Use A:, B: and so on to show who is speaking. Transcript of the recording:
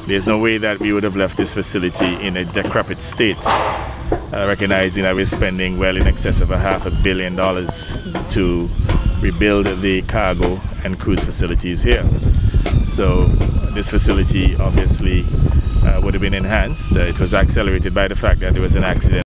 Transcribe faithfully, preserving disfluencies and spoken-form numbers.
A: there's no way that we would have left this facility in a decrepit state, uh, recognizing that we're spending well in excess of a half a billion dollars to rebuild the cargo and cruise facilities here. So this facility obviously uh, would have been enhanced. Uh, it was accelerated by the fact that there was an accident